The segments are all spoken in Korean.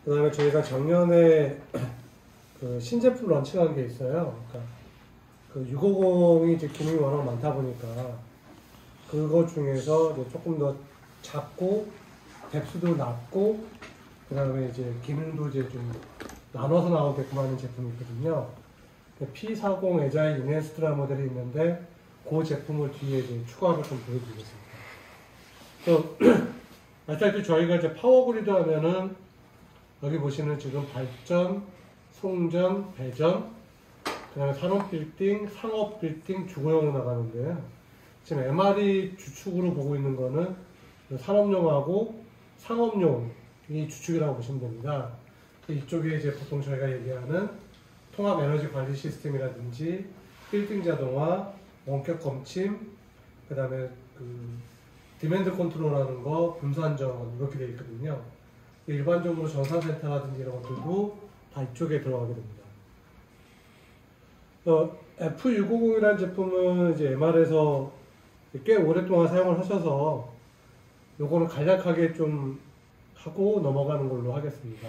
그 다음에 저희가 작년에 그 신제품 런칭한 게 있어요. 그러니까 그 650이 이제 기능이 워낙 많다 보니까 그거 중에서 이제 조금 더 작고 뎁스도 낮고 그 다음에 이제 기능도 이제 좀 나눠서 나오게끔 하는 제품이 있거든요. P40 에자일 인핸스드라는 모델이 있는데 그 제품을 뒤에 이제 추가로 좀 보여드리겠습니다. 또 아시다시피 저희가 이제 파워그리드 하면은 여기 보시는 지금 발전, 송전, 배전, 그 다음에 산업 빌딩, 상업 빌딩, 주거용으로 나가는데요. 지금 MR이 주축으로 보고 있는 거는 산업용하고 상업용이 주축이라고 보시면 됩니다. 이쪽에 이제 보통 저희가 얘기하는 통합 에너지 관리 시스템이라든지 빌딩 자동화, 원격 검침, 그 다음에 그 디맨드 컨트롤하는 거, 분산 정원 이렇게 되어 있거든요. 일반적으로 전산센터라든지 이런 것들도 다 이쪽에 들어가게 됩니다. F650이라는 제품은 이제 MR에서 꽤 오랫동안 사용을 하셔서 요거는 간략하게 좀 하고 넘어가는 걸로 하겠습니다.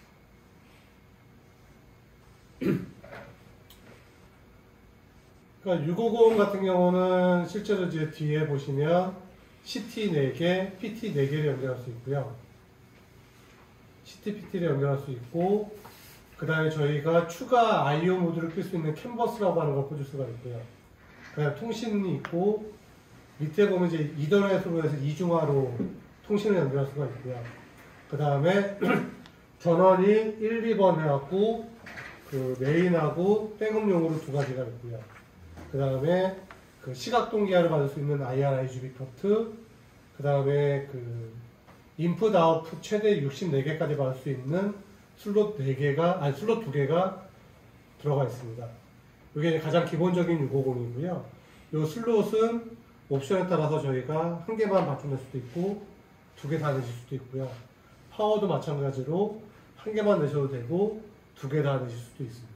그러니까 650 같은 경우는 실제로 이제 뒤에 보시면 CT 4개, PT 4개를 연결할 수 있고요. CT, PT를 연결할 수 있고, 그 다음에 저희가 추가 I/O 모드를 낄 수 있는 캔버스라고 하는 걸 꽂을 수가 있고요. 그다음 통신이 있고, 밑에 보면 이제 이더넷으로 해서 이중화로 통신을 연결할 수가 있고요. 그 다음에 전원이 1, 2번 해갖고, 그 메인하고 백업용으로 두 가지가 있고요. 그 다음에 그 시각동기화를 받을 수 있는 IR, IGB 포트, 그 다음에 그 인풋, 아웃풋 최대 64개까지 받을 수 있는 슬롯 4개가, 아니 슬롯 2개가 들어가 있습니다. 이게 가장 기본적인 650이고요. 이 슬롯은 옵션에 따라서 저희가 한 개만 맞춰낼 수도 있고, 2개 다 내실 수도 있고요. 파워도 마찬가지로 한 개만 내셔도 되고, 2개 다 내실 수도 있습니다.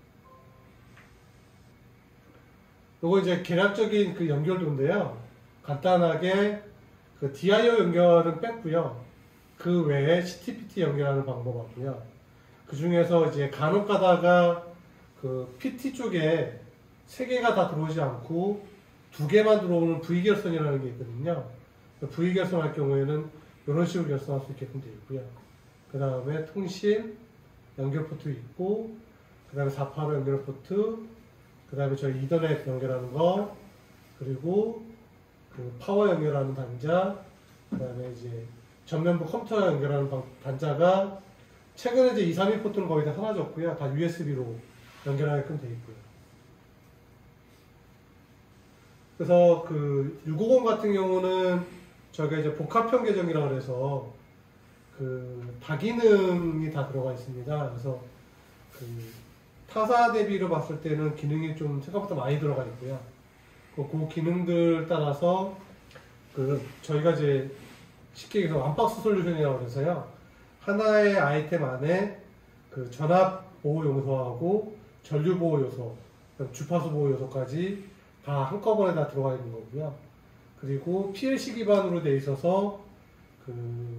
요거 이제 계략적인 그 연결도인데요. 간단하게 그 DIO 연결은 뺐고요. 그 외에 CTPT 연결하는 방법하고요. 그 중에서 이제 간혹 가다가 그 PT 쪽에 3개가 다 들어오지 않고 2개만 들어오는 V결선이라는 게 있거든요. 그 V결선 할 경우에는 이런 식으로 결선할 수 있게끔 되어 있고요. 그 다음에 통신 연결 포트 있고, 그 다음에 485 연결 포트, 그 다음에 저희 이더넷 연결하는 거, 그리고 그 파워 연결하는 단자, 그 다음에 이제 전면부 컴퓨터 연결하는 단자가 최근에 이제 232 포트는 거의 다 사라졌고요. 다 USB로 연결하게끔 되어 있고요. 그래서 그 650 같은 경우는 저희가 이제 복합형 계정이라고 해서 그 다기능이 다 들어가 있습니다. 그래서 그 타사 대비로 봤을 때는 기능이 좀 생각보다 많이 들어가 있고요. 그 기능들 따라서 그 저희가 이제 쉽게 얘기해서 완박스 솔루션이라고 해서요. 하나의 아이템 안에 그 전압 보호 요소하고 전류 보호 요소, 주파수 보호 요소까지 다 한꺼번에 다 들어가 있는 거고요. 그리고 PLC 기반으로 되어 있어서 그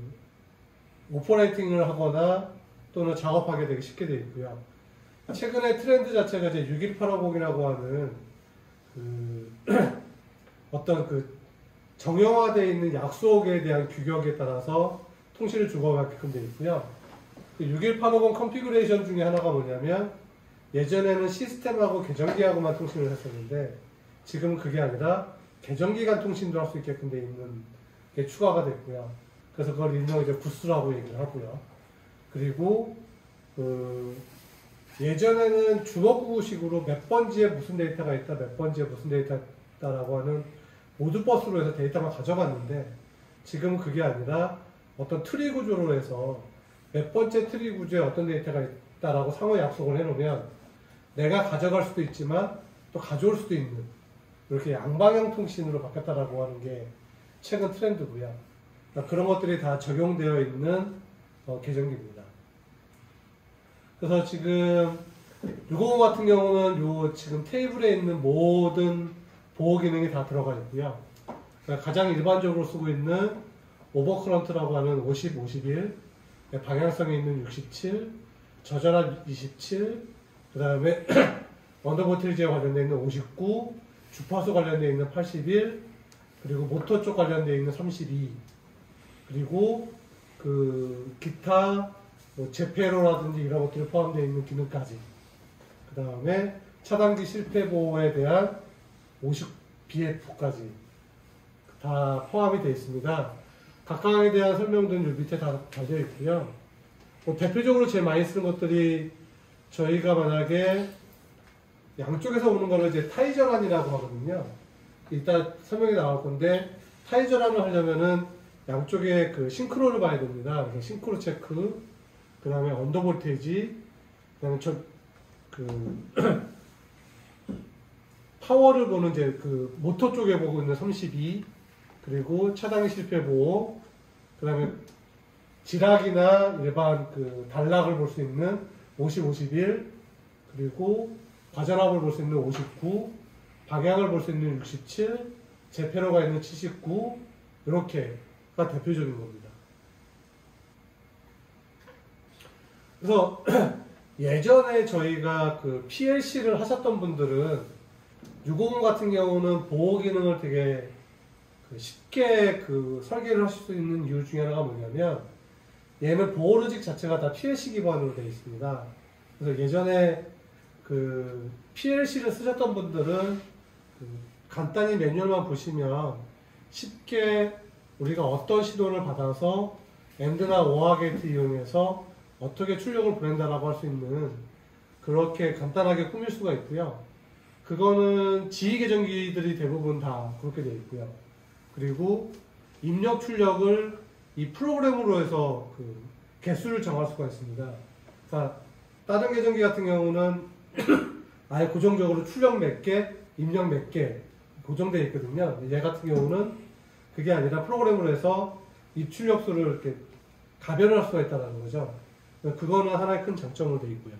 오퍼레이팅을 하거나 또는 작업하게 되게 쉽게 되어 있고요. 최근에 트렌드 자체가 이제 61850이라고 하는 그 어떤 그 정형화되어 있는 약속에 대한 규격에 따라서 통신을 주고받게끔 되어 있고요. 그 61850 컨피그레이션 중에 하나가 뭐냐면 예전에는 시스템하고 계정기하고만 통신을 했었는데 지금은 그게 아니라 계정기 간 통신도 할 수 있게끔 되어 있는 게 추가가 됐고요. 그래서 그걸 일명 이제 구스라고 얘기를 하고요. 그리고 그 예전에는 주먹구구식으로 몇 번지에 무슨 데이터가 있다, 몇 번지에 무슨 데이터가 있다라고 하는 모드버스로 해서 데이터만 가져갔는데 지금은 그게 아니라 어떤 트리 구조로 해서 몇 번째 트리 구조에 어떤 데이터가 있다라고 상호 약속을 해놓으면 내가 가져갈 수도 있지만 또 가져올 수도 있는 이렇게 양방향 통신으로 바뀌었다라고 하는 게 최근 트렌드고요. 그러니까 그런 것들이 다 적용되어 있는 계정기입니다. 그래서 지금 650 같은 경우는 요 지금 테이블에 있는 모든 보호 기능이 다 들어가 있고요. 그러니까 가장 일반적으로 쓰고 있는 오버커런트라고 하는 50, 51, 방향성에 있는 67, 저전압 27, 그 다음에 언더볼테이지에 관련되어 있는 59, 주파수 관련되어 있는 81, 그리고 모터 쪽 관련되어 있는 32, 그리고 그 기타 뭐 제페로라든지 이런 것들이 포함되어 있는 기능까지, 그 다음에 차단기 실패 보호에 대한 50BF까지 다 포함이 되어 있습니다. 각각에 대한 설명들은 요 밑에 다 달려 있고요. 뭐 대표적으로 제일 많이 쓰는 것들이 저희가 만약에 양쪽에서 오는 거를 이제 타이저란이라고 하거든요. 이따 설명이 나올 건데, 타이저란을 하려면은 양쪽에 그 싱크로를 봐야 됩니다. 그래서 싱크로 체크, 그 다음에 언더볼테이지, 그 다음에 파워를 보는 이제 그 모터 쪽에 보고 있는 32, 그리고 차단기 실패 보호, 그 다음에 지락이나 일반 그 단락을 볼 수 있는 50, 51, 그리고 과전압을 볼 수 있는 59, 방향을 볼 수 있는 67, 제페로가 있는 79, 이렇게가 대표적인 겁니다. 그래서 예전에 저희가 그 PLC를 하셨던 분들은 650 같은 경우는 보호 기능을 되게 쉽게 설계를 하실 수 있는 이유 중에 하나가 뭐냐면, 얘는 보호 로직 자체가 다 PLC 기반으로 되어 있습니다. 그래서 예전에 그 PLC를 쓰셨던 분들은 간단히 매뉴얼만 보시면 쉽게 우리가 어떤 신호를 받아서 엔드나 오화 게이트 이용해서 어떻게 출력을 보낸다라고 할 수 있는, 그렇게 간단하게 꾸밀 수가 있고요. 그거는 지휘 계정기들이 대부분 다 그렇게 되어 있고요. 그리고 입력 출력을 이 프로그램으로 해서 그 개수를 정할 수가 있습니다. 그러니까 다른 계정기 같은 경우는 아예 고정적으로 출력 몇 개, 입력 몇 개 고정되어 있거든요. 얘 같은 경우는 그게 아니라 프로그램으로 해서 이 출력수를 이렇게 가변할 수가 있다는 거죠. 그거는 하나의 큰 장점으로 되어 있고요.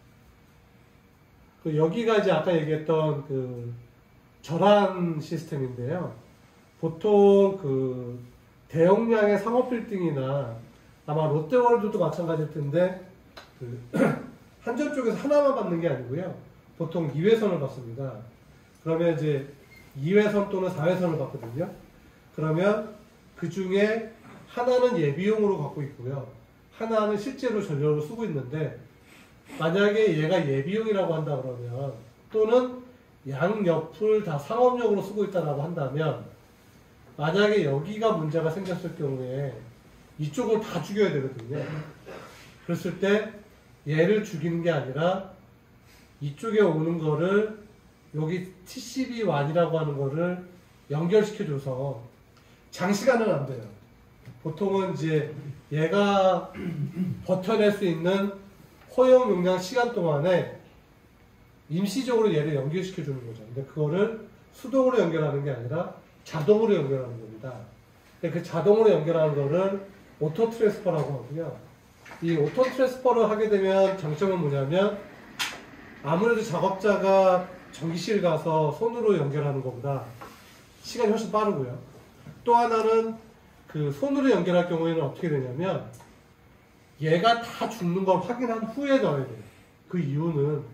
여기가 이제 아까 얘기했던 그 절한 시스템인데요. 보통 그 대용량의 상업 빌딩이나 아마 롯데월드도 마찬가지일 텐데, 그 한전 쪽에서 하나만 받는 게 아니고요. 보통 2회선을 받습니다. 그러면 이제 2회선 또는 4회선을 받거든요. 그러면 그 중에 하나는 예비용으로 갖고 있고요. 하나는 실제로 전력을 쓰고 있는데, 만약에 얘가 예비용이라고 한다 그러면, 또는 양옆을 다 상업용으로 쓰고 있다라고 한다면, 만약에 여기가 문제가 생겼을 경우에 이쪽을 다 죽여야 되거든요. 그랬을 때 얘를 죽이는 게 아니라 이쪽에 오는 거를 여기 TCB1이라고 하는 거를 연결시켜줘서, 장시간은 안 돼요. 보통은 이제 얘가 버텨낼 수 있는 허용 용량 시간 동안에 임시적으로 얘를 연결시켜주는 거죠. 근데 그거를 수동으로 연결하는 게 아니라 자동으로 연결하는 겁니다. 근데 그 자동으로 연결하는 거를 오토 트랜스퍼라고 하고요. 이 오토 트랜스퍼를 하게 되면 장점은 뭐냐면, 아무래도 작업자가 전기실 가서 손으로 연결하는 것보다 시간이 훨씬 빠르고요. 또 하나는 그 손으로 연결할 경우에는 어떻게 되냐면, 얘가 다 죽는 걸 확인한 후에 넣어야 돼요. 그 이유는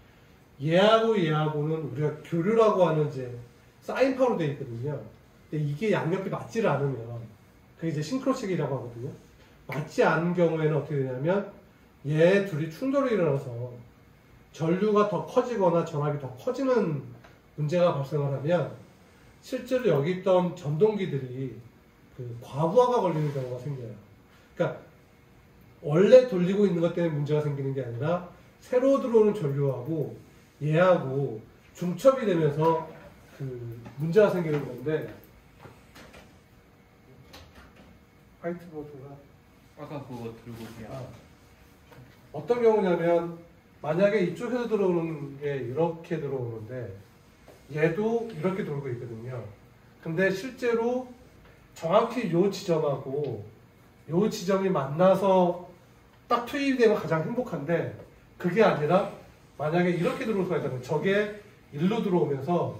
얘하고 얘하고는 우리가 교류라고 하는 이제 사인파로 되어 있거든요. 근데 이게 양옆이 맞지를 않으면 그게 이제 싱크로책이라고 하거든요. 맞지 않은 경우에는 어떻게 되냐면, 얘 둘이 충돌이 일어나서 전류가 더 커지거나 전압이 더 커지는 문제가 발생을 하면, 실제로 여기 있던 전동기들이 그 과부하가 걸리는 경우가 생겨요. 그러니까 원래 돌리고 있는 것 때문에 문제가 생기는 게 아니라 새로 들어오는 전류하고 얘하고 중첩이 되면서 그 문제가 생기는 건데, 화이트보드가 아까 그거 들고 그냥 어떤 경우냐면, 만약에 이쪽에서 들어오는 게 이렇게 들어오는데 얘도 이렇게 돌고 있거든요. 근데 실제로 정확히 이 지점하고 이 지점이 만나서 딱 투입이 되면 가장 행복한데, 그게 아니라 만약에 이렇게 들어올 수가 있다면 저게 일로 들어오면서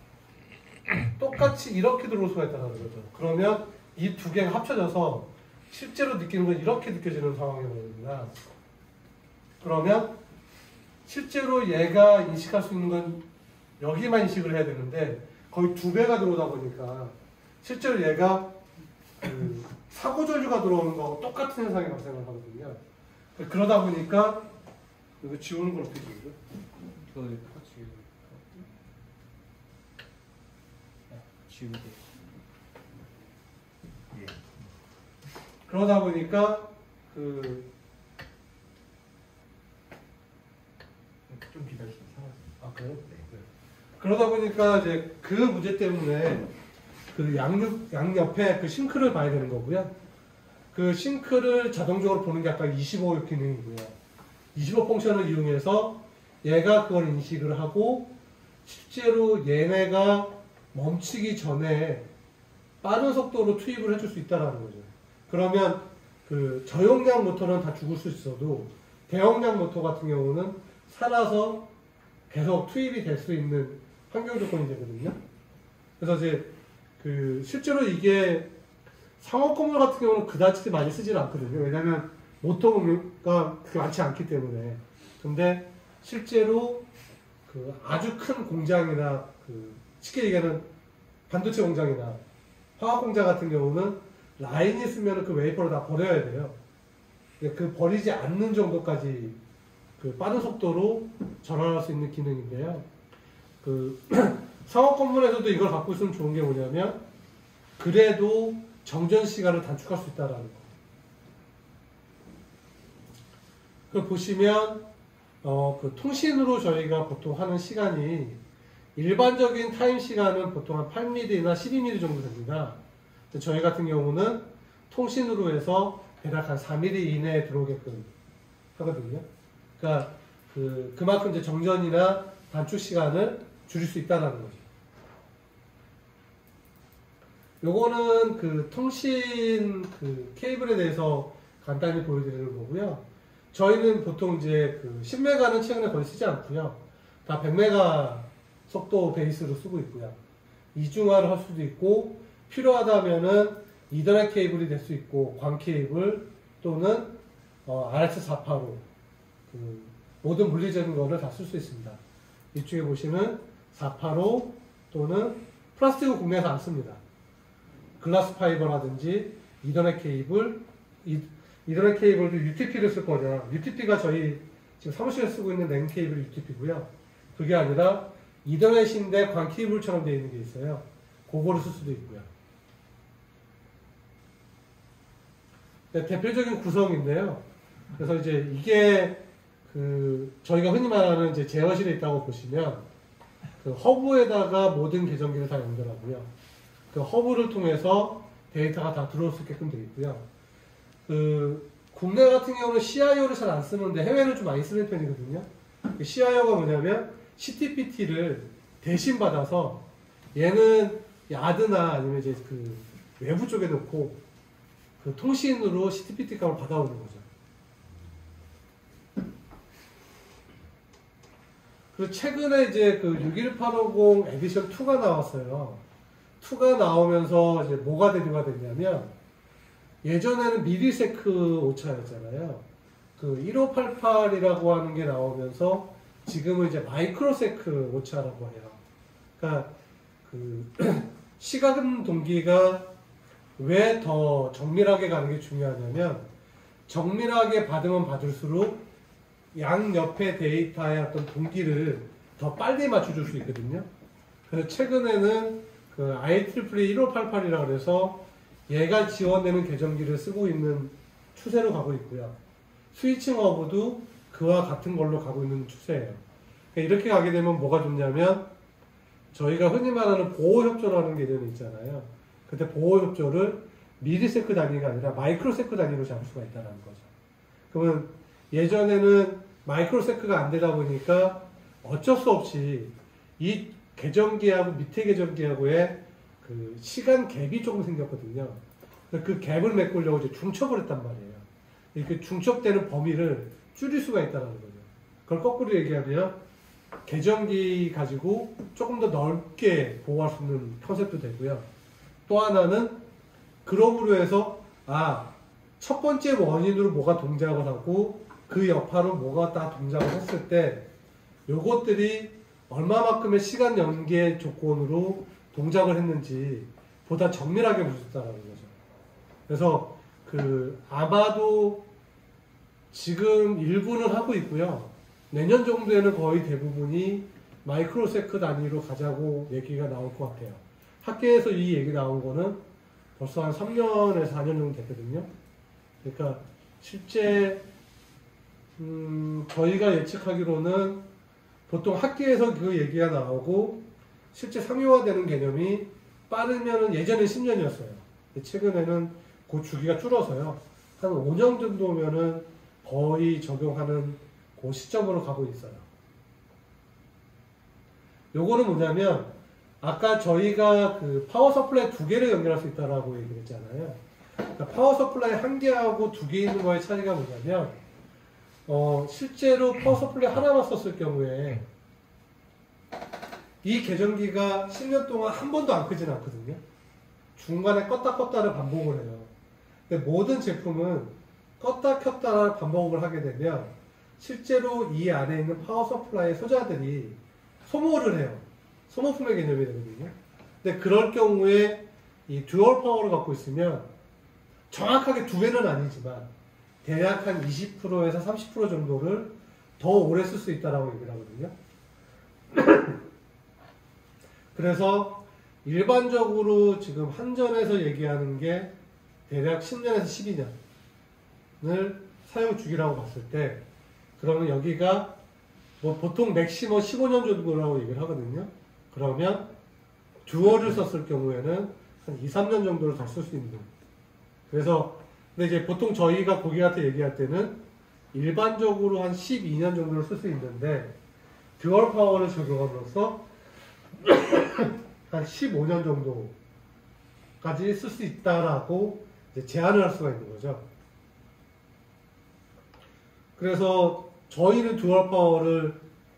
똑같이 이렇게 들어올 수가 있다는 거죠. 그러면 이 두 개가 합쳐져서 실제로 느끼는 건 이렇게 느껴지는 상황이 오는구나. 그러면 실제로 얘가 인식할 수 있는 건 여기만 인식을 해야 되는데 거의 2배가 들어오다 보니까 실제로 얘가 그 사고 전류가 들어오는 거하고 똑같은 현상이 발생을 하거든요. 그러다 보니까 이거 지우는 걸 어떻게 지우죠? 이거 같이 지우게. 예. 그러다 보니까 그 좀 기다리시면 사라져요. 아 그래요? 네. 그러다 보니까 이제 그 문제 때문에 그 양옆에 그 싱크를 봐야 되는 거고요. 그 싱크를 자동적으로 보는 게 아까 25 기능이고요. 25 펑션을 이용해서 얘가 그걸 인식을 하고 실제로 얘네가 멈추기 전에 빠른 속도로 투입을 해줄 수 있다는 거죠. 그러면 그 저용량 모터는 다 죽을 수 있어도 대용량 모터 같은 경우는 살아서 계속 투입이 될 수 있는 환경 조건이 되거든요. 그래서 이제 그 실제로 이게 상업 건물 같은 경우는 그다지 많이 쓰지는 않거든요. 왜냐하면 모터가 그렇게 많지 않기 때문에. 근데 실제로 그 아주 큰 공장이나 그 쉽게 얘기하는 반도체 공장이나 화학 공장 같은 경우는 라인이 있으면 그 웨이퍼를 다 버려야 돼요. 그 버리지 않는 정도까지 그 빠른 속도로 전환할 수 있는 기능인데요. 그 상업 건물에서도 이걸 갖고 있으면 좋은 게 뭐냐면 그래도 정전 시간을 단축할 수 있다라는 거. 그 보시면 그 통신으로 저희가 보통 하는 시간이 일반적인 타임 시간은 보통 한 8mm나 12mm 정도 됩니다. 근데 저희 같은 경우는 통신으로 해서 대략 한 4mm 이내에 들어오게끔 하거든요. 그러니까 그만큼 이제 정전이나 단축 시간을 줄일 수 있다는 거죠. 요거는 그 통신 그 케이블에 대해서 간단히 보여드리는 거고요. 저희는 보통 이제 그 10메가는 최근에 거의 쓰지 않고요. 다 100메가 속도 베이스로 쓰고 있고요. 이중화를 할 수도 있고 필요하다면은 이더넷 케이블이 될 수 있고 광 케이블 또는 RS485 그 모든 물리적인 거를 다 쓸 수 있습니다. 이쪽에 보시면 485 또는 플라스틱은 국내에서 안 씁니다. 글라스 파이버라든지 이더넷 케이블, 이더넷 케이블도 UTP를 쓸 거냐. UTP가 저희 지금 사무실에 쓰고 있는 랜 케이블 UTP고요. 그게 아니라 이더넷인데 광 케이블처럼 되어 있는 게 있어요. 그거를 쓸 수도 있고요. 네, 대표적인 구성인데요. 그래서 이제 이게 저희가 흔히 말하는 이제 제어실에 있다고 보시면 그 허브에다가 모든 계정기를 다 연결하고요. 그 허브를 통해서 데이터가 다 들어올 수 있게끔 되어 있고요. 국내 같은 경우는 CIO를 잘 안 쓰는데 해외는 좀 많이 쓰는 편이거든요. 그 CIO가 뭐냐면 CTPT를 대신 받아서 얘는 야드나 아니면 이제 그 외부 쪽에 놓고 그 통신으로 CTPT 값을 받아오는 거죠. 그리고 최근에 이제 그 61850 에디션 2가 나왔어요. 2가 나오면서 이제 뭐가 대두가 됐냐면 예전에는 미리세크 오차였잖아요. 그 1588이라고 하는 게 나오면서 지금은 이제 마이크로세크 오차라고 해요. 그러니까 그 시간 동기가 왜 더 정밀하게 가는 게 중요하냐면 정밀하게 받으면 받을수록 양옆의 데이터의 어떤 동기를 더 빨리 맞춰줄 수 있거든요. 그래서 최근에는 그 IEEE 1588이라고 해서 얘가 지원되는 계정기를 쓰고 있는 추세로 가고 있고요. 스위칭 허브도 그와 같은 걸로 가고 있는 추세예요. 그러니까 이렇게 가게 되면 뭐가 좋냐면 저희가 흔히 말하는 보호협조라는 개념이 있잖아요. 그때 보호협조를 미리세크 단위가 아니라 마이크로세크 단위로 잡을 수가 있다는 거죠. 그러면 예전에는 마이크로세크가 안 되다 보니까 어쩔 수 없이 이 계정기하고 밑에 계정기하고의 그 시간 갭이 조금 생겼거든요. 그 갭을 메꾸려고 이제 중첩을 했단 말이에요. 이렇게 중첩되는 범위를 줄일 수가 있다는 거죠. 그걸 거꾸로 얘기하면 계정기 가지고 조금 더 넓게 보호할 수 있는 컨셉도 되고요. 또 하나는 그룹으로 해서 첫 번째 원인으로 뭐가 동작을 하고 그 여파로 뭐가 다 동작을 했을 때 요것들이 얼마만큼의 시간 연계 조건으로 동작을 했는지 보다 정밀하게 볼 수 있다는 거죠. 그래서 아마도 지금 일부는 하고 있고요. 내년 정도에는 거의 대부분이 마이크로세크 단위로 가자고 얘기가 나올 것 같아요. 학계에서 이 얘기 나온 거는 벌써 한 3년에서 4년 정도 됐거든요. 그러니까 실제 저희가 예측하기로는 보통 학계에서 그 얘기가 나오고 실제 상용화되는 개념이 빠르면은 예전엔 10년이었어요. 최근에는 그 주기가 줄어서요. 한 5년 정도면은 거의 적용하는 그 시점으로 가고 있어요. 요거는 뭐냐면 아까 저희가 그 파워 서플라이 2개를 연결할 수 있다라고 얘기를 했잖아요. 그러니까 파워 서플라이 1개하고 2개 있는 거의 차이가 뭐냐면 실제로 파워 서플라이 하나만 썼을 경우에 이 계전기가 10년 동안 한 번도 안 끄지는 않거든요. 중간에 껐다 껐다를 반복을 해요. 근데 모든 제품은 껐다 켰다를 반복을 하게 되면 실제로 이 안에 있는 파워 서플라이 소자들이 소모를 해요. 소모품의 개념이 되거든요. 근데 그럴 경우에 이 듀얼 파워를 갖고 있으면 정확하게 2배는 아니지만 대략 한 20%에서 30% 정도를 더 오래 쓸 수 있다라고 얘기를 하거든요. 그래서 일반적으로 지금 한전에서 얘기하는 게 대략 10년에서 12년을 사용 주기라고 봤을 때 그러면 여기가 뭐 보통 맥시멈 15년 정도라고 얘기를 하거든요. 그러면 듀얼을 썼을 경우에는 한 2, 3년 정도를 더 쓸 수 있는. 그래서 근데 이제 보통 저희가 고객한테 얘기할 때는 일반적으로 한 12년 정도를 쓸 수 있는데 듀얼 파워를 적용함으로써 한 15년 정도까지 쓸 수 있다라고 이제 제한을 할 수가 있는 거죠. 그래서 저희는 듀얼 파워를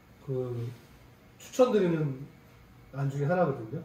추천드리는 안 중에 하나거든요.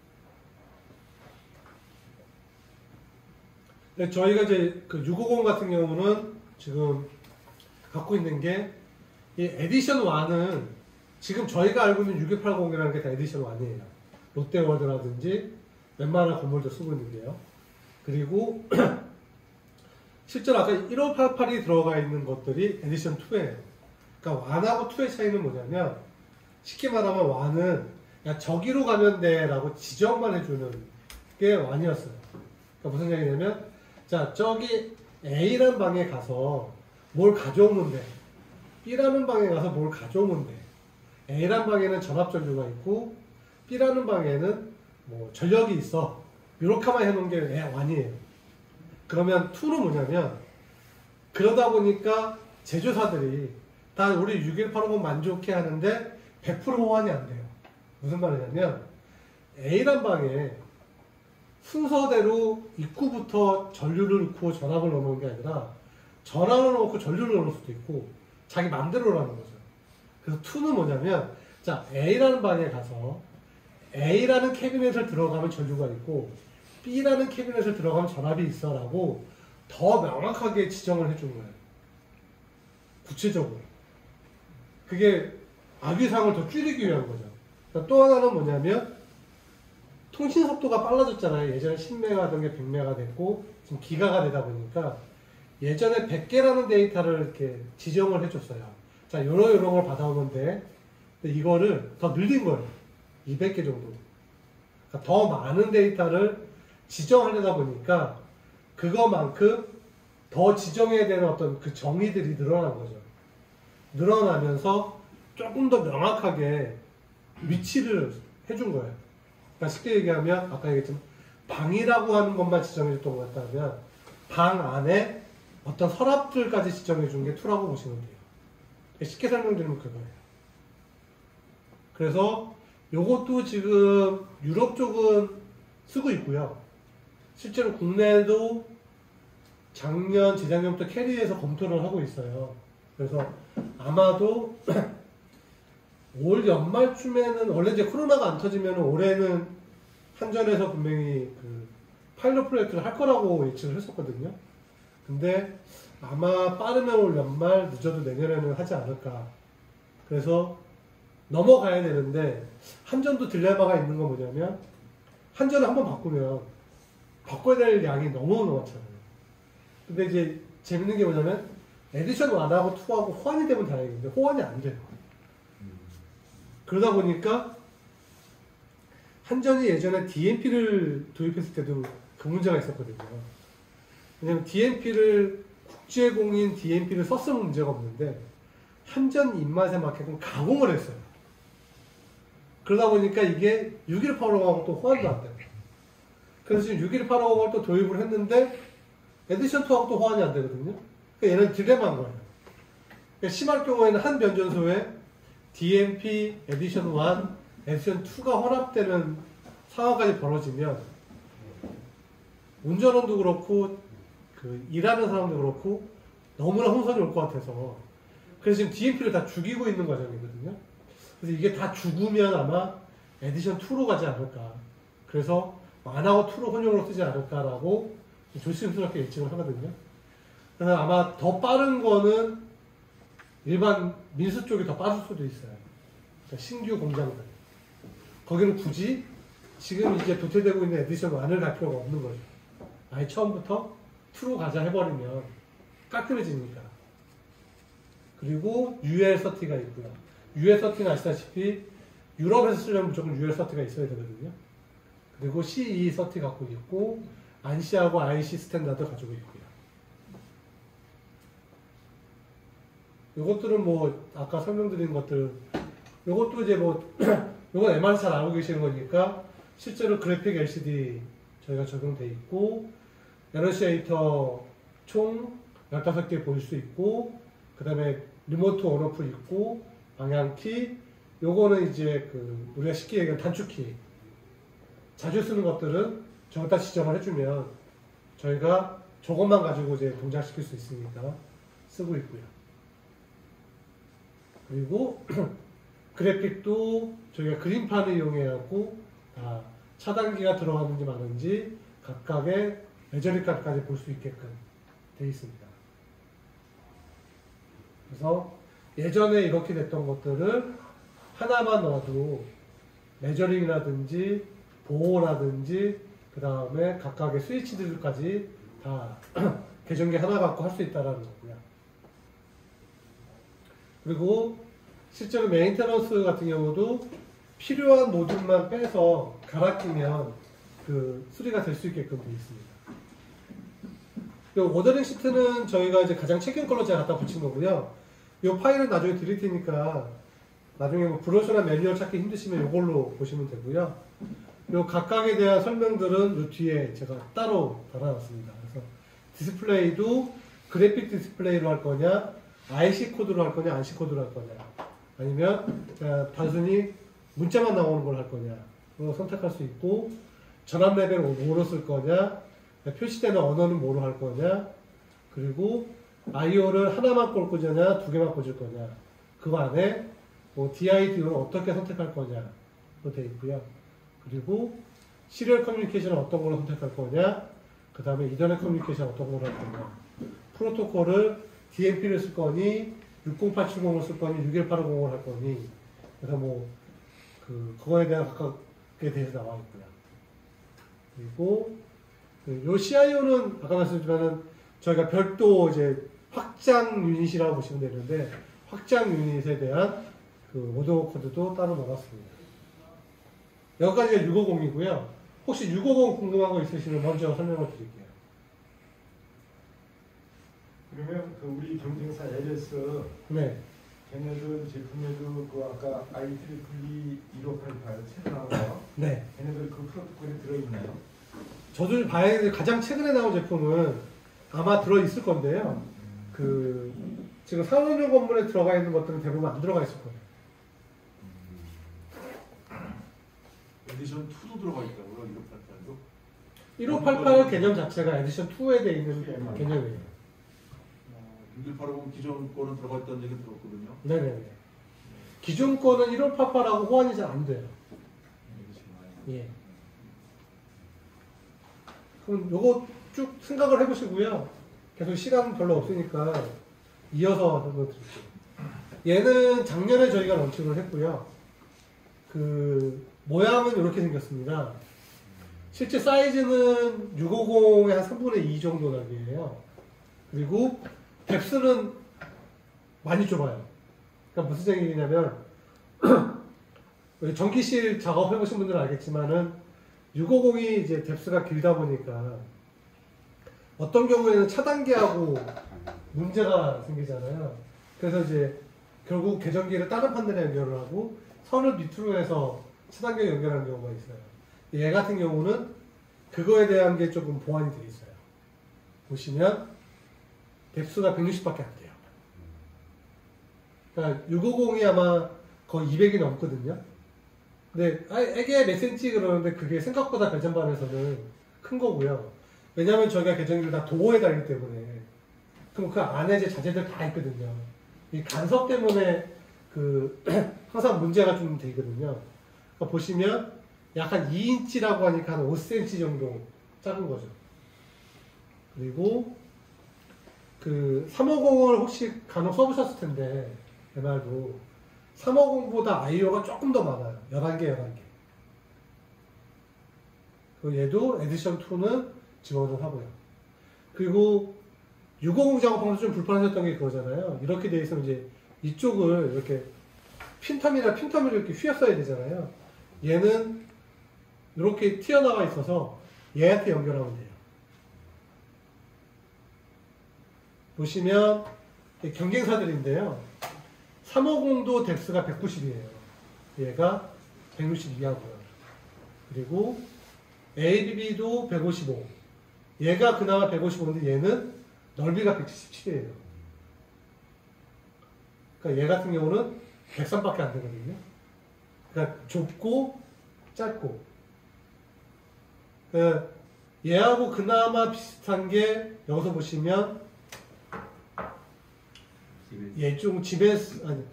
근데 저희가 이제 650 같은 경우는 지금 갖고 있는 게 이 에디션 1은 지금 저희가 알고 있는 6180이라는 게 다 에디션 1이에요. 롯데월드라든지 웬만한 건물도 쓰고 있는데요. 그리고 실제로 아까 1588이 들어가 있는 것들이 에디션 2예요. 그러니까 1하고 2의 차이는 뭐냐면 쉽게 말하면 1은 야 저기로 가면 돼 라고 지정만 해주는 게 1이었어요. 그러니까 무슨 얘기냐면 자 저기 A라는 방에 가서 뭘 가져오면 돼. B라는 방에 가서 뭘 가져오면 돼. A라는 방에는 전압전류가 있고 B라는 방에는 뭐 전력이 있어. 이렇게만 해놓은 게 1이에요. 그러면 2는 뭐냐면 그러다 보니까 제조사들이 다 우리 6180 만족해 하는데 100% 호환이 안 돼요. 무슨 말이냐면 A란 방에 순서대로 입구부터 전류를 넣고 전압을 넣는 게 아니라 전압을 넣고 전류를 넣을 수도 있고 자기 맘대로 하는 거죠. 그래서 2는 뭐냐면 자 A라는 방에 가서 A라는 캐비넷을 들어가면 전류가 있고 B라는 캐비넷을 들어가면 전압이 있어 라고 더 명확하게 지정을 해준 거예요. 구체적으로. 그게 악의상을 더 줄이기 위한 거죠. 또 하나는 뭐냐면 통신 속도가 빨라졌잖아요. 예전에 10메가던 게 100메가 됐고 지금 기가가 되다 보니까 예전에 100개라는 데이터를 이렇게 지정을 해줬어요. 자, 요런 걸 받아오면 돼. 근데 이거를 더 늘린 거예요. 200개 정도. 그러니까 더 많은 데이터를 지정하려다 보니까 그거만큼 더 지정해야 되는 어떤 그 정의들이 늘어난 거죠. 늘어나면서 조금 더 명확하게 위치를 해준 거예요. 그러니까 쉽게 얘기하면 아까 얘기했지만 방이라고 하는 것만 지정해줬던 것 같다면 방 안에 어떤 서랍들까지 지정해준 게 2라고 보시면 돼요. 쉽게 설명드리면 그거예요. 그래서 요것도 지금 유럽 쪽은 쓰고 있고요. 실제로 국내에도 작년, 재작년부터 캐리에서 검토를 하고 있어요. 그래서 아마도 올 연말쯤에는 원래 이제 코로나가 안 터지면 올해는 한전에서 분명히 그 파일럿 프로젝트를 할 거라고 예측을 했었거든요. 근데 아마 빠르면 올 연말, 늦어도 내년에는 하지 않을까. 그래서 넘어가야 되는데 한전도 딜레마가 있는 건 뭐냐면 한전을 한번 바꾸면 바꿔야 될 양이 너무 많잖아요. 근데 이제 재밌는 게 뭐냐면 에디션 1하고 2하고 호환이 되면 다행인데 호환이 안 돼요. 그러다 보니까 한전이 예전에 DMP를 도입했을 때도 그 문제가 있었거든요. 왜냐면 DMP를 국제공인 DMP를 썼으면 문제가 없는데 한전 입맛에 맞게끔 가공을 했어요. 그러다 보니까 이게 6180하고 또 호환도 안 돼요. 그래서 지금 6180을 또 도입을 했는데 에디션 2하고 또 호환이 안 되거든요. 그러니까 얘는 딜레마인 거예요. 그러니까 심할 경우에는 한 변전소에 DMP, 에디션 1, 에디션 2가 혼합되는 상황까지 벌어지면 운전원도 그렇고 그 일하는 사람도 그렇고 너무나 혼선이 올 것 같아서 그래서 지금 DMP를 다 죽이고 있는 과정이거든요. 그래서 이게 다 죽으면 아마 에디션 2로 가지 않을까. 그래서 1하고 2로 혼용으로 쓰지 않을까라고 조심스럽게 예측을 하거든요. 그래서 아마 더 빠른 거는 일반 민수 쪽이 더 빠를 수도 있어요. 그러니까 신규 공장들. 거기는 굳이 지금 이제 도태되고 있는 에디션 1을 갈 필요가 없는 거죠. 아예 처음부터 2로 가자 해버리면 깔끔해지니까. 그리고 UL30가 있고요. UL30는 아시다시피 유럽에서 쓰려면 무조건 UL30가 있어야 되거든요. 그리고 CE30 갖고 있고 안시하고 IC 스탠다드 가지고 있고요. 요것들은 뭐 아까 설명드린 것들 요것도 이제 뭐 요건 MRC 잘 알고 계시는 거니까 실제로 그래픽 LCD 저희가 적용돼 있고 에너시에이터 총 15개 보일 수 있고 그 다음에 리모트 온오프 있고 방향키 요거는 이제 그 우리가 쉽게 얘기하는 단축키 자주 쓰는 것들은 저기다 지정을 해주면 저희가 저것만 가지고 이제 동작시킬 수 있으니까 쓰고 있고요. 그리고 그래픽도 저희가 그림판을 이용해갖고 차단기가 들어가는지 마는지 각각의 메저리값까지 볼 수 있게끔 되어 있습니다. 그래서 예전에 이렇게 됐던 것들을 하나만 넣어도 메저링이라든지 보호라든지 그 다음에 각각의 스위치들까지 다 계정기 하나 갖고 할 수 있다는 거고요. 그리고 실제로 메인테너ンス 같은 경우도 필요한 모듈만 빼서 갈아 끼면 그 수리가 될 수 있게끔 되어 있습니다. 이 워더링 시트는 저희가 이제 가장 최근 걸로 제가 갖다 붙인 거고요. 이 파일은 나중에 드릴 테니까 나중에 뭐 브로셔나 매뉴얼 찾기 힘드시면 이걸로 보시면 되고요. 이 각각에 대한 설명들은 이 뒤에 제가 따로 달아놨습니다. 그래서 디스플레이도 그래픽 디스플레이로 할 거냐, IC 코드로 할 거냐, 안C 코드로 할 거냐, 아니면 그냥 단순히 문자만 나오는 걸 할 거냐, 선택할 수 있고, 전압 레벨 뭐로 쓸 거냐, 표시되는 언어는 뭐로 할 거냐, 그리고 IO를 하나만 꽂을 거냐, 두 개만 꽂을 거냐, 그 안에 뭐 DID를 어떻게 선택할 거냐로 되어 있고요. 그리고 시리얼 커뮤니케이션은 어떤 걸로 선택할 거냐, 그 다음에 이더넷 커뮤니케이션 어떤 걸로 할 거냐, 프로토콜을 DMP를 쓸 거니, 60870을 쓸 거니, 61850을 할 거니, 그래서 뭐, 그거에 대한 각각에 대해서 나와 있고요. 그리고, 요 CIO는 아까 말씀드렸지만은 저희가 별도 이제 확장 유닛이라고 보시면 되는데, 확장 유닛에 대한 그 모드 코드도 따로 넣어놨습니다. 여기까지가 650이고요. 혹시 650 궁금한 거 있으시면 먼저 설명을 드릴게요. 그러면 그 우리 경쟁사 LS 네. 걔네들 제품에도 그 아까 IEEE 1588 새로 나온 거 네. 걔네들 그 프로토콜이 들어있나요? 저도 봐야 될 가장 최근에 나온 제품은 아마 들어있을 건데요. 그 지금 산업용 건물에 들어가 있는 것들은 대부분 안 들어가 있을 거예요. 에디션 2도 들어가 있다고요? 1588도? 1588 개념 자체가 에디션 2에 돼 있는 개념이에요. 6180 기존 거는 들어가 있다는 얘기 들었거든요. 네네네. 기존 거는 1588하고 호환이 잘 안 돼요. 예. 그럼 요거 쭉 생각을 해보시고요. 그래서 시간 별로 없으니까 이어서 설명드릴게요. 얘는 작년에 저희가 런칭을 했고요. 그 모양은 이렇게 생겼습니다. 실제 사이즈는 650의 한 3분의 2 정도 나기예요. 그리고 뎁스는 많이 좁아요. 그러니까 무슨 얘기냐면 전기실 작업해보신 분들은 알겠지만은 650이 이제 뎁스가 길다 보니까 어떤 경우에는 차단기하고 문제가 생기잖아요. 그래서 이제 결국 계전기를 다른 판넬에 연결을 하고 선을 밑으로 해서 차단기에 연결하는 경우가 있어요. 얘 같은 경우는 그거에 대한 게 조금 보완이 되어 있어요. 보시면 뎁스가 160밖에 안 돼요. 그러니까 650이 아마 거의 200이 넘거든요. 근데 이게 몇 센치 그러는데 그게 생각보다 배전반에서는 큰 거고요. 왜냐면 저희가 계정기를 다 도어에 달기 때문에 그럼 그 안에 이제 자재들 다 있거든요. 이 간섭 때문에 그 항상 문제가 좀 되거든요. 그러니까 보시면 약 한 2인치라고 하니까 한 5cm 정도 작은 거죠. 그리고 그 350을 혹시 간혹 써보셨을 텐데 MR도 350보다 IO가 조금 더 많아요. 11개. 그리고 얘도 에디션 2는 지원을 하고요. 그리고 650 작업하면서 좀 불편하셨던 게 그거잖아요. 이렇게 돼 있으면 이제 이쪽을 이렇게 핀텀을 이렇게 휘었어야 되잖아요. 얘는 이렇게 튀어나와 있어서 얘한테 연결하면 돼요. 보시면 경쟁사들인데요. 350도 뎁스가 190이에요. 얘가 162하고요. 그리고 ABB도 155. 얘가 그나마 155인데 얘는 넓이가 177이에요. 그러니까 얘 같은 경우는 103밖에 안 되거든요. 그러니까 좁고 짧고. 그러니까 얘하고 그나마 비슷한 게 여기서 보시면 얘 좀 GMS 아니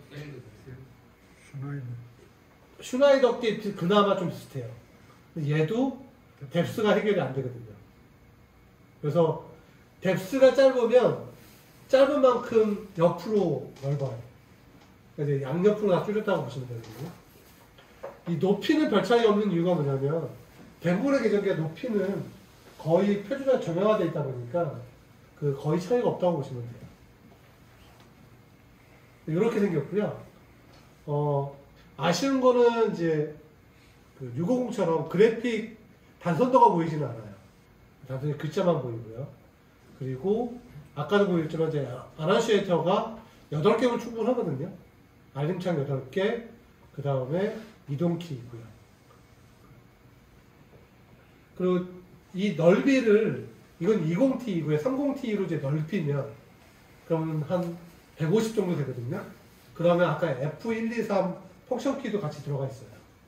슈나이더 게 그나마 좀 비슷해요. 얘도 뎁스가 해결이 안 되거든요. 그래서 뎁스가 짧으면 짧은 만큼 옆으로 넓어요. 그래서 양옆으로 다 줄였다고 보시면 되거든요. 이 높이는 별 차이 없는 이유가 뭐냐면 대부분의 계정기의 높이는 거의 표준화 정형화되어 있다 보니까 그 거의 차이가 없다고 보시면 돼요. 이렇게 생겼고요. 아쉬운 거는 이제 그 650처럼 그래픽 단선도가 보이지는 않아요. 단순히 글자만 보이고요. 그리고 아까도 보였지만 이제 아나시에이터가 8개면 충분하거든요. 알림창 8개, 그 다음에 이동키 있고요. 그리고 이 넓이를 이건 20T이고요. 30T로 이제 넓히면 그러면 한 150 정도 되거든요. 그러면 아까 F123 펑션 키도 같이 들어가 있어요.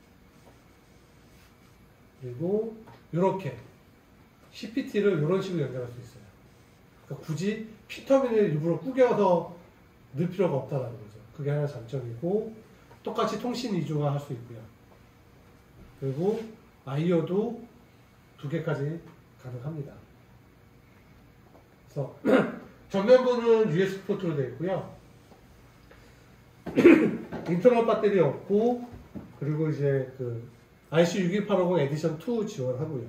그리고 이렇게 CPT를 이런 식으로 연결할 수 있어요. 그러니까 굳이 P터미널을 일부러 구겨서 넣을 필요가 없다는 거죠. 그게 하나 장점이고 똑같이 통신 이중화 할 수 있고요. 그리고 IO도 2개까지 가능합니다. 그래서 전면부는 USB 포트로 되어 있고요. 인터널 배터리 없고 그리고 이제 그 IC61850 에디션 2 지원하고요.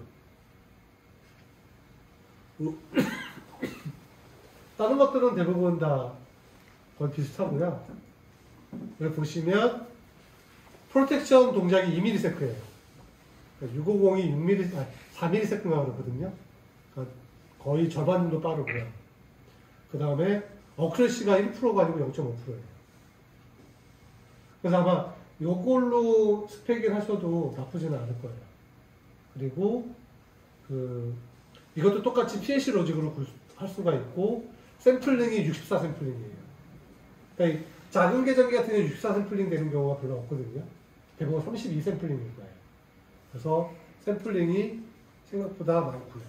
다른 것들은 대부분 다 거의 비슷하고요. 여기 보시면 프로텍션 동작이 2ms예요. 650이 4ms가 그렇거든요. 그러니까 거의 절반 정도 빠르고요. 그 다음에 어크레시가 1%가 아니고 0.5%예요. 그래서 아마 이걸로 스펙을 하셔도 나쁘지는 않을 거예요. 그리고 이것도 똑같이 PLC 로직으로 할 수가 있고 샘플링이 64 샘플링이에요. 그러니까 이 작은 계정기 같은 경우는 64 샘플링 되는 경우가 별로 없거든요. 대부분 32 샘플링일 거예요. 그래서 샘플링이 생각보다 많고요.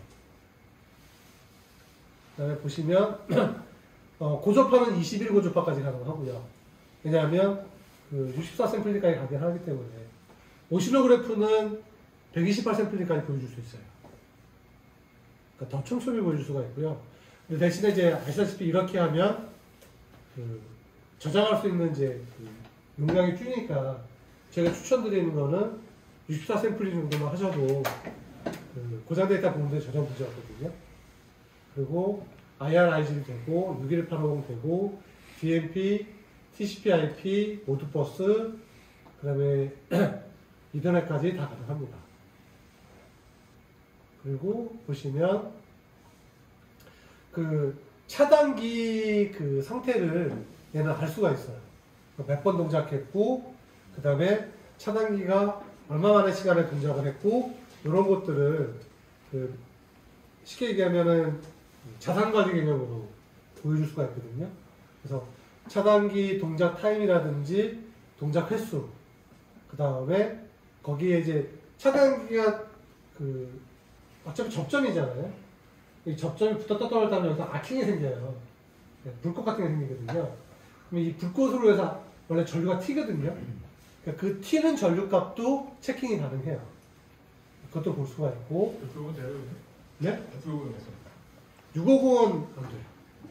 그 다음에 보시면 고조파는 21고조파까지 가능하고요. 왜냐하면 그 64 샘플링까지 가능하기 때문에 오실로그래프는 128 샘플링까지 보여줄 수 있어요. 그러니까 더 촘촘히 보여줄 수가 있고요. 근데 대신에 이제 아시다시피 이렇게 하면 그 저장할 수 있는 이제 그 용량이 줄니까 제가 추천드리는 거는 64 샘플링 정도만 하셔도 그 고장 데이터 보는데 저장 문제 없거든요. 그리고 IRIG도 되고 61850 되고 DMP, TCP/IP, 모드버스, 그 다음에 이더넷까지 다 가능합니다. 그리고 보시면 그 차단기 그 상태를 얘는 알 수가 있어요. 몇 번 동작했고, 그 다음에 차단기가 얼마 만의 시간에 동작을 했고, 이런 것들을 그 쉽게 얘기하면은 자산관리 개념으로 보여줄 수가 있거든요. 그래서 차단기 동작 타임이라든지 동작 횟수, 그 다음에 거기에 이제 차단기가 그 어차피 접점이잖아요. 이 접점이 붙었다 떨어졌다 하면 여기서 아킹이 생겨요. 불꽃 같은 게 생기거든요. 그럼 이 불꽃으로 해서 원래 전류가 튀거든요. 그러니까 그 튀는 전류 값도 체킹이 가능해요. 그것도 볼 수가 있고. F60은 돼요? 네? F60에서 650은 안 돼요.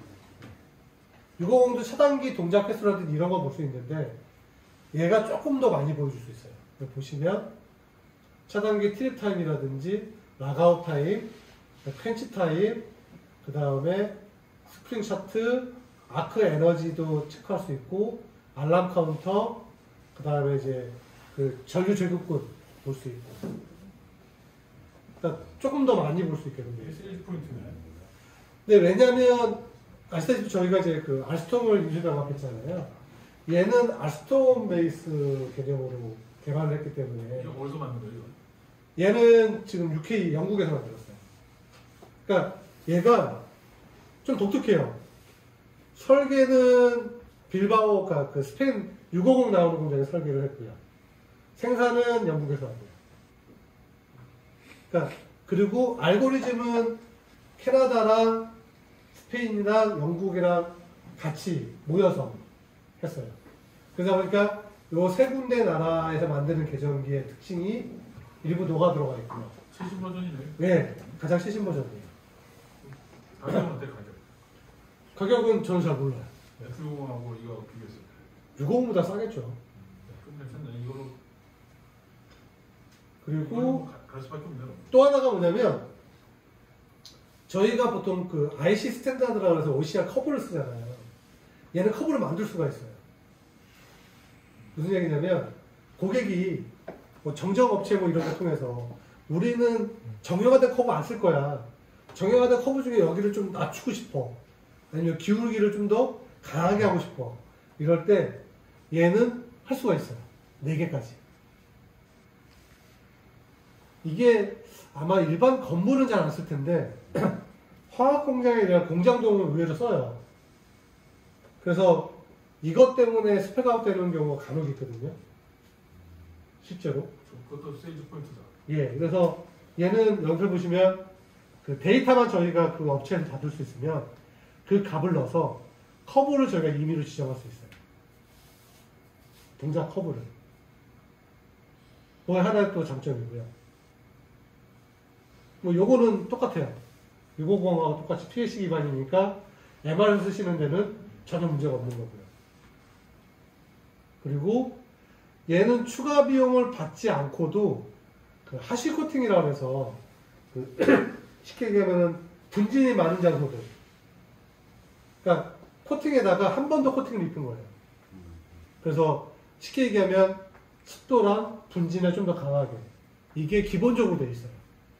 650도 차단기 동작 횟수라든지 이런 거 볼 수 있는데 얘가 조금 더 많이 보여줄 수 있어요. 보시면 차단기 트립 타임이라든지 락아웃 타임, 퀸치 타임, 그 다음에 스프링 차트, 아크 에너지도 체크할 수 있고 알람 카운터, 그 다음에 이제 그 전류 제급군 볼 수 있고. 그러니까 조금 더 많이 볼 수 있겠는데. 세일즈 포인트네. 근데 왜냐면 아시다시피 저희가 이제 그 알스톰을 유지병합했잖아요. 얘는 알스톰 베이스 개념으로 개발을 했기 때문에 이거 어디서 만든 거예요? 얘는 지금 UK 영국에서 만들었어요. 그러니까 얘가 좀 독특해요. 설계는 빌바오가 그 스페인 650 나오는 공장에 설계를 했고요. 생산은 영국에서 하고요. 그러니까 그리고 알고리즘은 캐나다랑 스페인이랑 영국이랑 같이 모여서 했어요. 그러다 보니까 요 세 군데 나라에서 만드는 계정기의 특징이 일부 녹아 들어가 있고요. 최신 버전이네. 네, 가장 최신 버전이에요. 가격은 어때 가격? 가격은 저는 잘 몰라요. F60하고 이거 비교했을 때. 650보다 싸겠죠. 그럼 괜찮네. 이거로 그리고 갈 수밖에 없네. 또 하나가 뭐냐면 저희가 보통 그 IC 스탠다드라고 해서 OCR 커브를 쓰잖아요. 얘는 커브를 만들 수가 있어요. 무슨 얘기냐면 고객이 뭐 정정업체 뭐 이런 거 통해서 우리는 정형화된 커브 안 쓸 거야. 정형화된 커브 중에 여기를 좀 낮추고 싶어. 아니면 기울기를 좀 더 강하게 하고 싶어. 이럴 때 얘는 할 수가 있어요. 4개까지. 이게 아마 일반 건물은 잘 안 쓸 텐데 화학 공장에 대한 공장동을 의외로 써요. 그래서 이것 때문에 스펙아웃 되는 경우가 간혹 있거든요. 실제로. 그것도 세일즈 포인트다. 예, 그래서 얘는 여기서 보시면 그 데이터만 저희가 그 업체에서 받을 수 있으면 그 값을 넣어서 커브를 저희가 임의로 지정할 수 있어요. 동작 커브를. 그거 하나의 또 장점이고요. 뭐 요거는 똑같아요. 650하고 똑같이 PLC 기반이니까 MR 쓰시는 데는 전혀 문제가 없는 거고요. 그리고 얘는 추가 비용을 받지 않고도 그 하시 코팅이라고 해서 그 쉽게 얘기하면 분진이 많은 장소들. 그러니까 코팅에다가 한 번 더 코팅을 입힌 거예요. 그래서 쉽게 얘기하면 습도랑 분진에 좀 더 강하게. 이게 기본적으로 돼 있어요.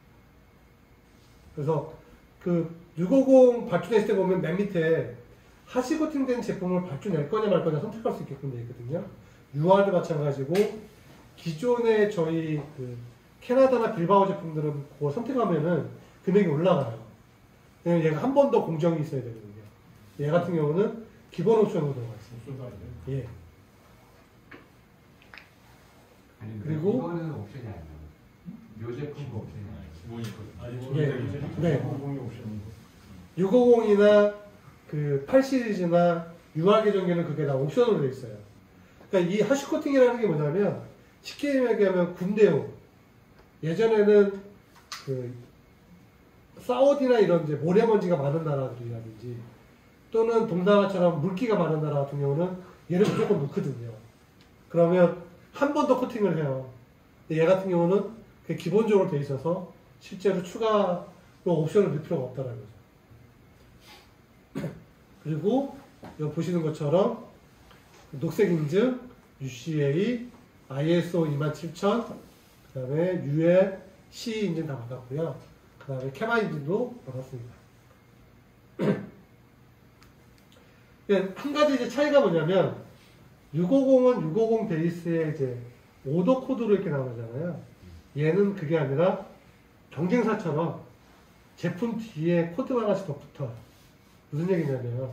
그래서 그 650 발주냈을 때 보면 맨 밑에 하시 코팅된 제품을 발주낼 거냐 말 거냐 선택할 수 있게끔 되어 있거든요. UR도 마찬가지고 기존의 저희 그 캐나다나 빌바오 제품들은 그거 선택하면은 금액이 올라가요. 왜냐면 얘가 한 번 더 공정이 있어야 되거든요. 얘 같은 경우는 기본 옵션으로 들어가 있어요. 옵션도 아니네. 예. 아니, 그리고- 이거는 옵션이 아니야. 요 제품은 옵션이 아니야. 기본이거든. 아니, 예. 네. 공이 옵션이. 650이나 그 8 시리즈나 UR 계정기는 그게 다 옵션으로 되어 있어요. 그러니까 이 하시 코팅이라는 게 뭐냐면 쉽게 얘기하면 군대용. 예전에는 그 사우디나 이런 이제 모래먼지가 많은 나라들이라든지 또는 동남아처럼 물기가 많은 나라 같은 경우는 얘를 무조건 넣거든요. 그러면 한 번 더 코팅을 해요. 근데 얘 같은 경우는 그게 기본적으로 돼 있어서 실제로 추가로 옵션을 넣을 필요가 없다는 거죠. 그리고 여기 보시는 것처럼 녹색 인증, UCA, ISO 27000, 그 다음에 UL, C 인증 다 받았고요. 그 다음에 캐마 인증도 받았습니다. 한 가지 이제 차이가 뭐냐면 650은 650 베이스에 이제 오더 코드로 이렇게 나오잖아요. 얘는 그게 아니라 경쟁사처럼 제품 뒤에 코드가 하나씩 더 붙어요. 무슨 얘기냐면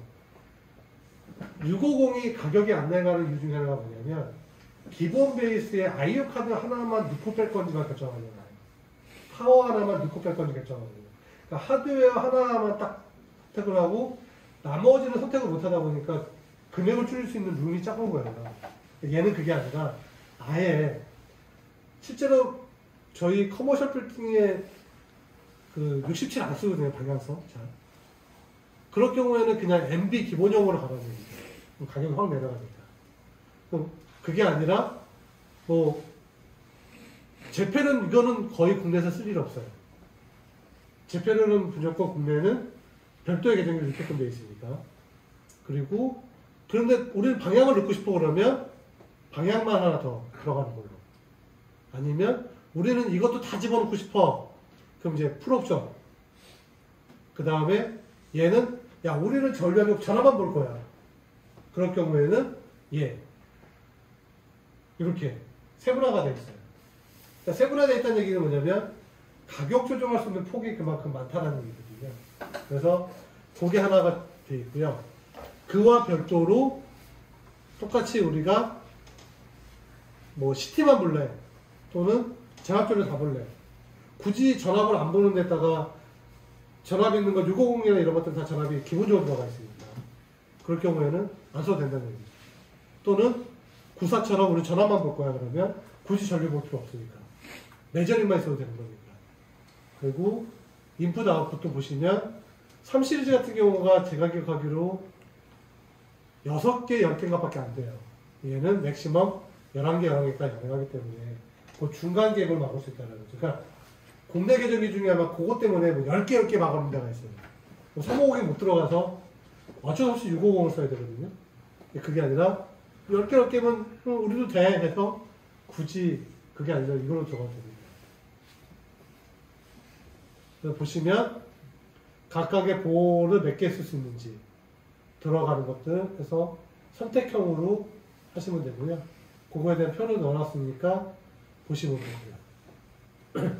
650이 가격이 안 내려가는 이유 중에 하나가 뭐냐면 기본 베이스에 아이오 카드 하나만 넣고 뺄 건지만 결정하잖아요. 파워 하나만 넣고 뺄 건지 결정하거든요. 그러니까 하드웨어 하나만 딱 선택을 하고 나머지는 선택을 못 하다 보니까 금액을 줄일 수 있는 룸이 작은 거예요. 얘는 그게 아니라 아예 실제로 저희 커머셜 빌딩에 그 67 안 쓰거든요, 방향성. 자. 그럴 경우에는 그냥 MB 기본형으로 갈아줍니다. 그럼 가격이 확 내려갑니다. 그럼 그게 아니라 뭐 제페는 이거는 거의 국내에서 쓸 일 없어요. 제페르는 무조건 국내는 별도의 계정이 넣게끔 되어 있으니까. 그리고 그런데 우리는 방향을 넣고 싶어 그러면 방향만 하나 더 들어가는 걸로. 아니면 우리는 이것도 다 집어넣고 싶어. 그럼 이제 풀옵션. 그 다음에 얘는 야 우리는 전략력 전화만 볼 거야. 그럴 경우에는 얘 이렇게 세분화가 되어 있어요. 그러니까 세분화되어 있다는 얘기는 뭐냐면 가격 조정할 수 있는 폭이 그만큼 많다는 얘기거든요. 그래서 그게 하나가 되어 있고요. 그와 별도로 똑같이 우리가 뭐 CT만 볼래 또는 전압전을 다 볼래 굳이 전압을 안 보는 데다가 전압 있는 거 650이나 이런 것들은 다 전압이 기본적으로 들어가 있으니까 그럴 경우에는 안 써도 된다는 얘기죠. 또는 구사처럼 우리 전압만 볼 거야 그러면 굳이 전류 볼 필요 없으니까 매저링만 있어도 되는 거니까. 그리고 인풋 아웃풋도 보시면 3시리즈 같은 경우가 제가 기억하기로 6개, 10개인가 밖에 안 돼요. 얘는 맥시멈 11개, 11개까지 가능하기 때문에 그 중간 갭을 막을 수 있다는 거죠. 그러니까 국내 계정기 중에 아마 그것 때문에 뭐 10개, 10개 막아놓은 데가 있어요. 350이 못 들어가서 어쩔 수 없이 650을 써야 되거든요. 그게 아니라 10개, 10개면 우리도 돼 해서 굳이 그게 아니라 이걸로 들어가도 됩니다. 그래서 보시면 각각의 보호를 몇 개 쓸 수 있는지 들어가는 것들 해서 선택형으로 하시면 되고요. 그거에 대한 표를 넣어놨으니까 보시면 되고요.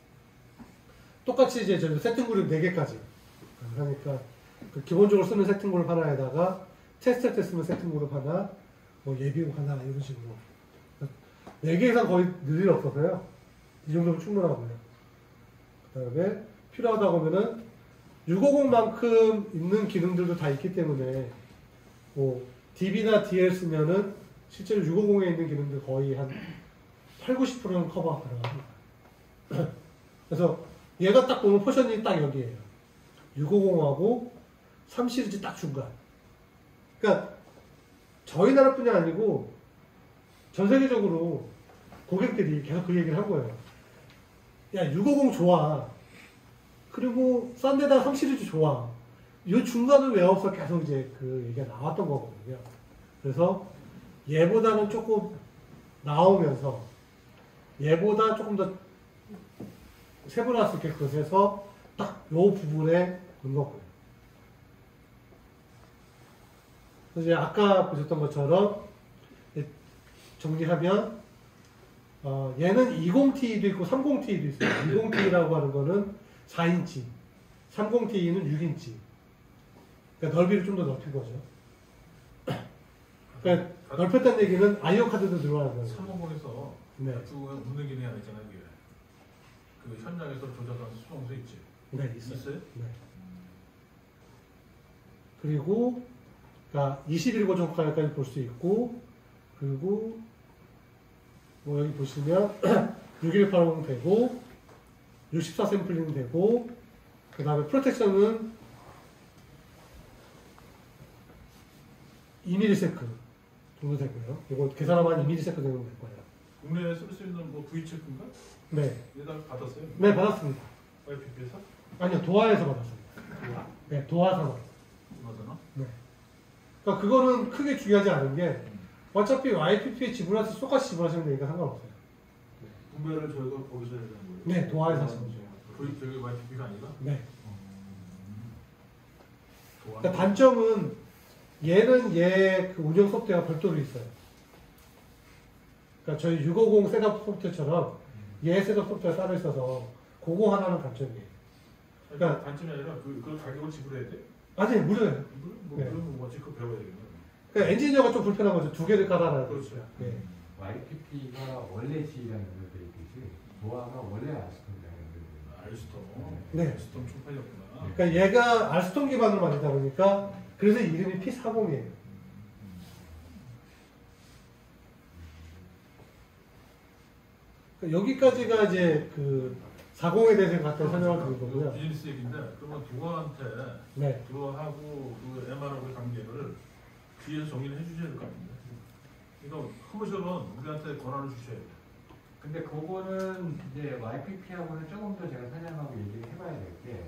똑같이 이제 저희 세팅 그룹 4개까지 그러니까 그 기본적으로 쓰는 세팅 그룹 하나에다가 테스트 때 쓰는 세팅 그룹 하나 뭐 예비국 하나 이런 식으로 4개 이상 거의 늘 일 없어서요. 이 정도면 충분하고요. 그 다음에 필요하다고 하면은 650만큼 있는 기능들도 다 있기 때문에 뭐 DB나 DL 쓰면은 실제로 650에 있는 기능들 거의 한 8, 90%는 커버가 가능합니다. 그래서 얘가 딱 보면 포션이 딱 여기에요. 650하고 3시리즈 딱 중간. 그러니까 저희 나라뿐이 아니고 전 세계적으로 고객들이 계속 그 얘기를 한 거예요. 야 650 좋아. 그리고 싼 데다 3시리즈 좋아. 이 중간은 왜 없어? 계속 이제 그 얘기가 나왔던 거거든요. 그래서 얘보다는 조금 나오면서 얘보다 조금 더 세분화할 수 있게끔 해서 딱 요 부분에 넣은 거고요. 그래서 이제 아까 보셨던 것처럼 정리하면 얘는 20T도 있고 30T도 있어요. 20T라고 하는 거는 4인치, 30T는 6인치. 그러니까 넓이를 좀 더 넓힌 거죠. 그러니까 넓혔다는 얘기는 아이오 카드도 들어가는 거예요. 350에서 네. 그 묻는 기능이 하나 있잖아요. 이게. 그 현장에서 조작한 수동수 있지. 네, 있어요. 있어요? 네. 그리고 그러니까 21고정 가까이 볼 수 있고 그리고 뭐 여기 보시면 6180 되고 64 샘플링 되고 그 다음에 프로텍션은 2ms 정도 되고요. 이거 계산하면 2ms 정도 될 거예요. 국내에 쓸 수 있는 뭐 V 체크인가? 네. 얘다 받았어요? 네, 받았습니다. YPP에서? 아니요, 도하에서 받았습니다. 네, 도하에서 받았어요. 맞나? 네. 그러니까 그거는 크게 중요하지 않은 게 어차피 YPP에 지불해서 똑같이 지불하시면 되니까 상관없어요. 구매를 저희가 거기서 해야 되는 거예요? 네, 도하에서 하시면 돼요. 저기 YPP가 아니라? 네. 좋아. 그러니까 단점은 얘는 얘 그 운영 소프트웨어가 별도로 있어요. 그러니까 저희 650 셋업 소프트웨어처럼 얘 셋업 소프트웨어가 따로 있어서 그거 하나는 단점이에요. 그러니까 단점이 아니라 그 가격을 지불해야 돼? 아니, 무료예요. 뭐 네. 그러면 뭐지? 그거 배워야 되겠네. 그러니까 엔지니어가 좀 불편한 거죠. 두 개를 깔아놔야 되니까. 그렇죠. 예. YPP가 원래 G라는 걸로 돼 있듯이 도화가 원래 알스톤이라는 걸로 알스톰. 네. 알스톰 총판이었구나. 그러니까 얘가 알스톤 기반으로 만들다 보니까 그래서 이름이 P40이에요. 여기까지가 이제 그 40에 대해서 갖다 설명을 드린 거고요. 비즈니스 얘기인데 그러면 두어한테 네. 두어하고 그 MR하고의 관계를 뒤에서 정리를 해주셔야 될 것 같은데. 그러니까 커머셜은 우리한테 권한을 주셔야 돼요. 근데 그거는 이제 YPP하고는 조금 더 제가 사장하고 얘기를 해봐야 될 게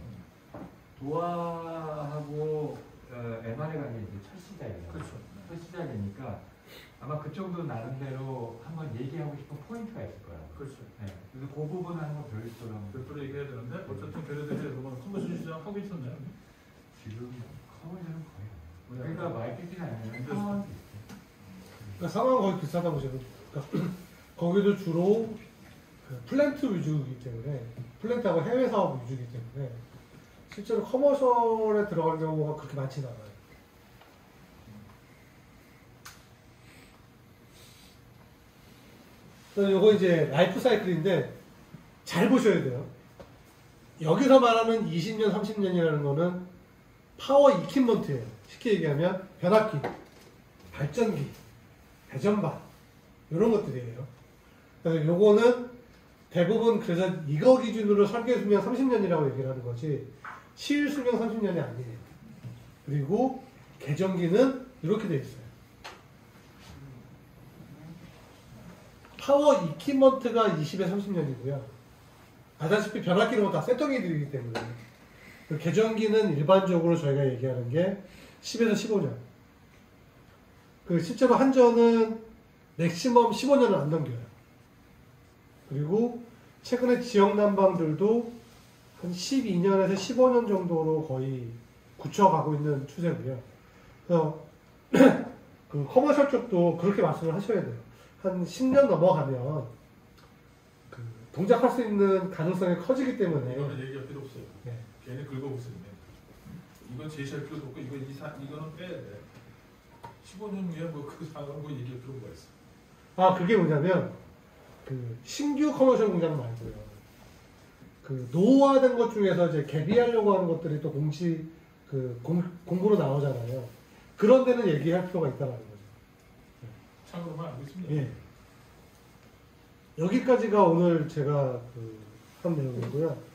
도화하고 MR의 관계 이제 첫 시작이에요. 그렇죠. 첫 시작이니까 아마 그쪽도 나름대로 한번 얘기하고 싶은 포인트가 있을 거예요. 그렇죠. 네. 그래서 그 부분은 한번 별도로 한번 별도로 얘기해야 되는데 어쨌든 걔네들이 그러면 커머셜 시장 하고 있었네요. 지금 커머셜은 거의 네. 그러니까 YPP가 아니라 네. 상황도 있어요. 그러니까 상황은 거의 비슷하다고 보시면 그러니까 거기도 주로 그 플랜트 위주이기 때문에 플랜트하고 해외 사업 위주이기 때문에 실제로 커머셜에 들어가는 경우가 그렇게 많지는 않아요. 그래서 이거 이제 라이프 사이클인데 잘 보셔야 돼요. 여기서 말하는 20년, 30년이라는 거는 파워 이퀴먼트예요. 쉽게 얘기하면 변압기, 발전기, 배전반 이런 것들이에요. 그래서 요거는 대부분 그래서 이거 기준으로 설계 수명 30년이라고 얘기를 하는 거지 시일 수명 30년이 아니에요. 그리고 개전기는 이렇게 돼 있어요. 파워 이퀴먼트가 20에 30년이고요. 아다시피 변압기는 다 센터기들이기 때문에 그 개전기는 일반적으로 저희가 얘기하는 게 10에서 15년. 그 실제로 한전은 맥시멈 15년을 안 넘겨요. 그리고 최근에 지역 난방들도 한 12년에서 15년 정도로 거의 굳혀가고 있는 추세고요. 그래서 그 커머셜 쪽도 그렇게 말씀을 하셔야 돼요. 한 10년 넘어가면 그 동작할 수 있는 가능성이 커지기 때문에 이거는 얘기할 필요 없어요. 네. 걔네 긁어보세요. 이건 제시할 필요도 없고 이거는 빼야 돼. 15년 후에 뭐그 상황 뭐 얘기할 필요가 있어. 아 그게 뭐냐면 그 신규 커머셜 공장 말고요. 그 노후화된 것 중에서 이제 개비하려고 하는 것들이 또 공부로 나오잖아요. 그런 데는 얘기할 필요가 있다는 거죠. 참고로만 알고 있습니다. 예. 여기까지가 오늘 제가 한 내용이고요.